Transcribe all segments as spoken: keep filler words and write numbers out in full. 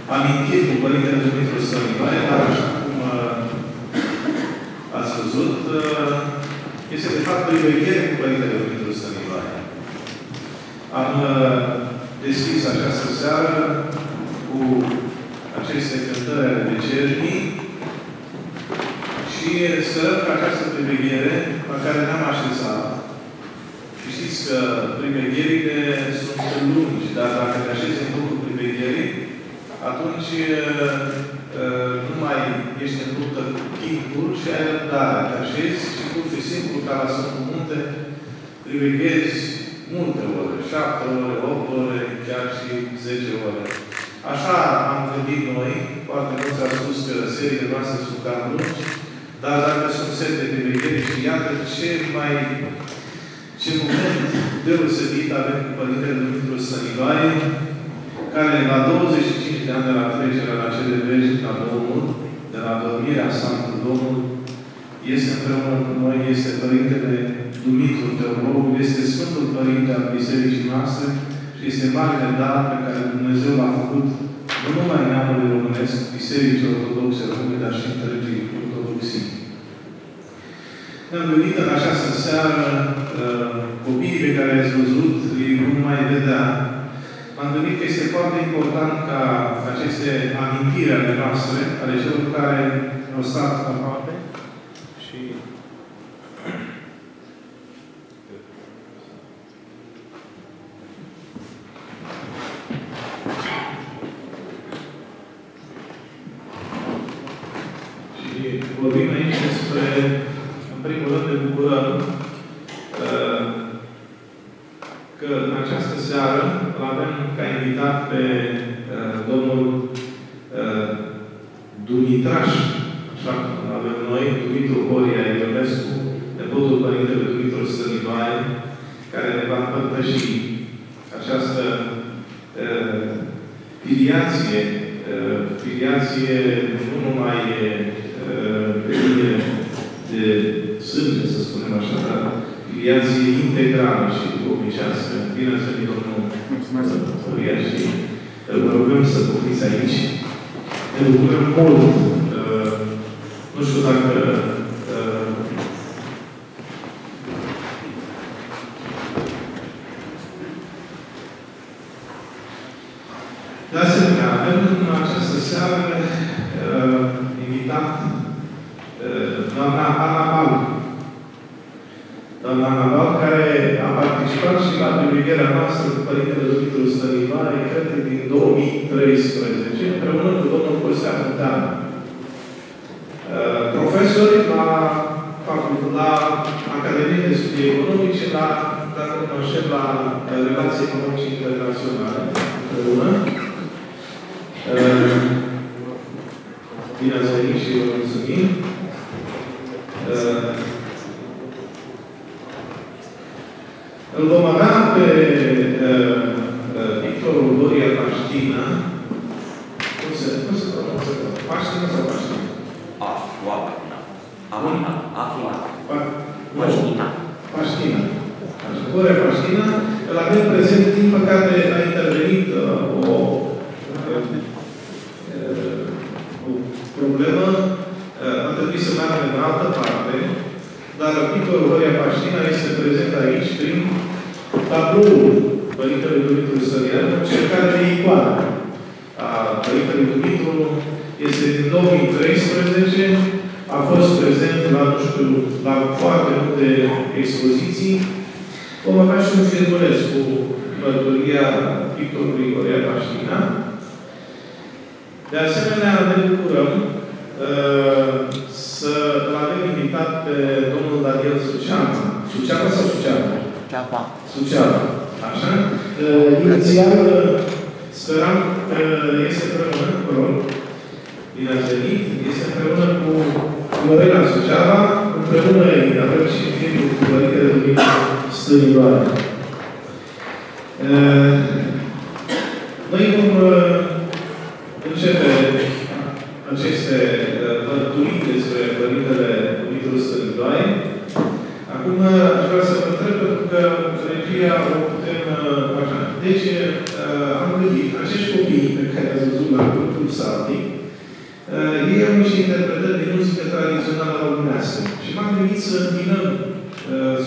amintiri cu Părintele Dumitru Stăniloae, dar așa cum ați văzut, este de fapt priveghere cu Părintele Dumitru Stăniloae. Am deschis această seară cu aceste cântări ale Decernii și sperăm că această priveghere la care ne-am așezat, și știți că privegherile sunt lungi, dar dacă te așezi în locul privegherii, atunci nu mai ești în luptă cu timpul și ai răbdare. Te așezi și pur și simplu, ca la Sfântul Munte, priveghezi multe ore, șapte ore, opt ore, chiar și zece ore. Așa am gândit noi, foarte mulți au spus că seriile noastre sunt cam lungi, dar dacă sunt sete de priveghere și iată ce mai ce moment deosebit avem cu Părintele Dumitru Stăniloae, care la douăzeci și cinci de ani de la trecerea la cele vești la Domnul, de la dormirea sa cu Domnul, este împreună cu noi, este Părintele Dumitru Teologul, este Sfântul Părinte al Bisericii noastre și este marele dar pe care Dumnezeu l-a făcut nu numai neamului românesc, Bisericii Ortodoxe Române, dar și întregii ortodoxii. Ne-am gândit în această seară, copiii pe care ați văzut, îi nu mai vedea. M-am gândit că este foarte important ca aceste amintiri ale noastre, ale celor care au stat aproape și și vorbim aici despre, în primul rând, ne bucurăm că în această seară îl avem ca invitat pe uh, domnul uh, Dumitraș, așa cum avem noi, Dumitru Horia Ionescu, nepotul Părintele Dumitru Stăniloae, care ne va împărtăși această uh, filiație, uh, filiație nu numai uh, pe linie de sânge, să spunem așa, dar filiație integrală și duhovnicească. Bine ați venit, domnul Horia, și vă rugăm să poftiți aici. Ne bucurăm mult. Uh, nu știu dacă uh, de asemenea, avem în această seară uh, invitat uh, doamna Ana Balu. Doamna Ana Balu, care a participat și la privegherea noastră cu Părintele Dumitru Stăniloae, cred că din două mii treisprezece, împreună cu domnul Costea Munteanu. Uh, profesori la, la Academie de Studii Economice, la, dacă cunoaștem, la Relații Economice Internaționale, împreună. Uh, bine ați venit și vă mulțumim. Uh, Îl vom avea pe uh, uh, Victorul Doria Paștina. Cum se, cum se pronunță? Paștina sau Paștina? Aflina. Aflina. Aflina. Paștina. Paștina. Doria Paștina. Îl avem prezent, din păcate, a intervenit uh, o, uh, o problemă. Uh, a trebuit să meargă în altă parte. Dar Victorul Doria Paștina este prezent aici prin tabloul Părintele Dumitru Stăniloae, cercare de icoană a Părintele Dumitru. Este din două mii treisprezece, a fost prezent la, nu știu, la foarte multe expoziții. Vom avea și un filmuleț cu mărturia Victorului Doria Paștina. De asemenea, ne bucurăm uh, să-l avem invitat pe domnul Daniel Suceava. Suceava sau Suceava? Suceava. Suceava. Așa? Uh, inițial, speram că este împreună, vă rog, bine ați venit, este împreună cu Lorena Suceava, împreună avem și filmul cu Părintele Dumitru Stăniloae. Uh, noi vom uh, începe aceste mărturii despre Părintele Dumitru Stăniloae. Acum aș vrea să vă întreb, pentru că regia o putem așa. Deci am gândit, acești copii pe care ați văzut la grupul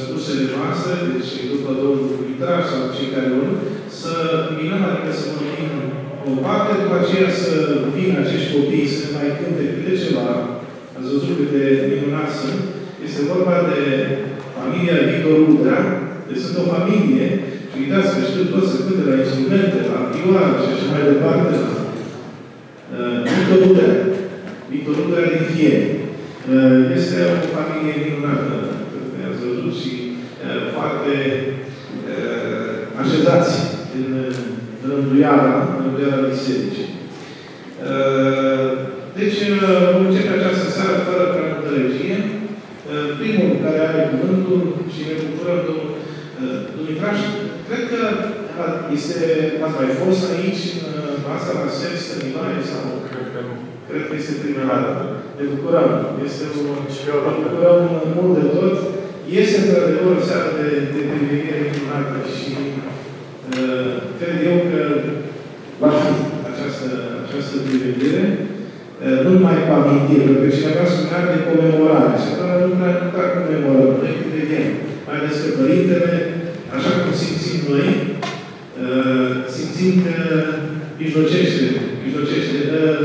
spusele noastre, deci după domnul Vitraș sau cei care vor, să minăm, adică să vorbim o parte, după aceea să vină acești copii să ne mai cânte câte ceva. Ați văzut cât de minunat sunt. Este vorba de familia Victor Udrea. Deci sunt o familie și uitați că știu toți să cânte la instrumente, la vioară și așa mai departe. Uh, Victor Udrea. Victor Udrea din Fieni. Uh, este o familie minunată, cred că ați văzut, și uh, foarte uh, așezați în rânduiala, în rânduiala bisericii. Uh, deci, uh, vom începe această seară fără prea multă regie. Uh, primul care are cuvântul și ne bucurăm, domnul uh, Dumitraș, cred că este, ați mai fost aici, în uh, asta la Sfânt Stăniloae sau? Cred că nu. Cred că este prima dată. Ne bucurăm. Este un, ne bucurăm mult de tot. Este într-adevăr o seară de, de priveghere minunată și uh, cred eu că va fi această, această priveghere. Uh, nu numai cu amintire, pentru că cineva spunea de comemorare. Și atunci nu prea, nu prea comemorăm. Noi priveghem. Mai ales că Părintele, așa cum simțim noi, uh, simțim că mijlocește. Mijlocește. Uh,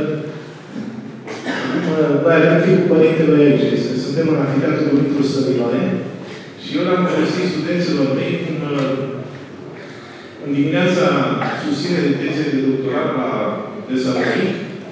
Noi avem fi cu Părintele aici. Suntem în anfiteatrul Dumitru Stăniloae și eu l-am povestit studenților mei cum în dimineața susținere de teze de doctorat la Tesalonic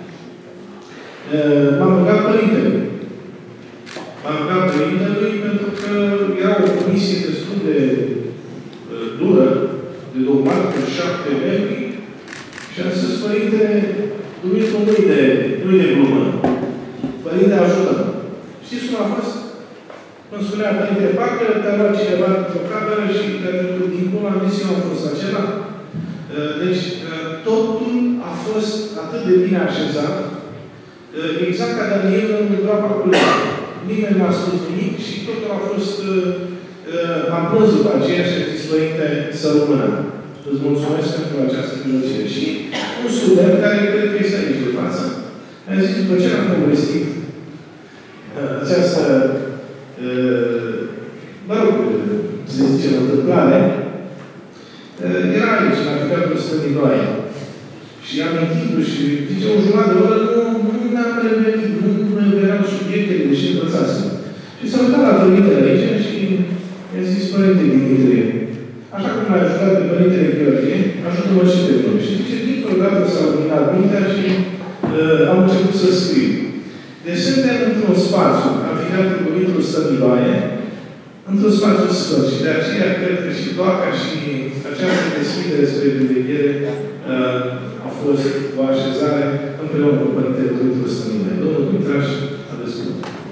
m-am rugat Părintele. M-am rugat Părintele pentru că era o comisie destul de dură, de dogmat, cu șapte membri și am zis, Părintele, Dumitru nu-i de, nu-i de glumă. Părinte, ajută. Știți cum a fost? Îmi spunea Părinte, parcă te-a luat cineva într-o cameră și din cum am zis eu am fost acela. Deci, totul a fost atât de bine așezat, exact ca Daniel în groapa cu leagă. Nimeni n-a spus nimic și totul a fost... Am plâns după aceea și a zis, Părinte, să rămână. Îți mulțumesc pentru această plăcere. Și un student care cred că este aici de față, mi-a zis, după ce am povestit această, mă rog, să zicem, întâmplare, era aici, în anfiteatrul Stăniloae. Și amintindu-și, și zice, o jumătate de oră, nu, nu ne-am revenit, nu ne veneau subiectele, deși învățasem. Și s-a uitat la Părintele aici și mi-a zis, Părinte Dimitrie, așa cum l-a ajutat pe Părintele Gheorghe, ajută-mă și pe noi. Și zice, dintr-o dată s-a luminat mintea și uh, am început să scriu. Deci suntem într-un spațiu, anfiteatrul Dumitru Stăniloae, într-un spațiu sfânt. Și de aceea cred că și doaca și această deschidere spre priveghere uh, a fost o așezare împreună cu Părintele Dumitru Stăniloae. Domnul Dumitraș, aveți cuvântul.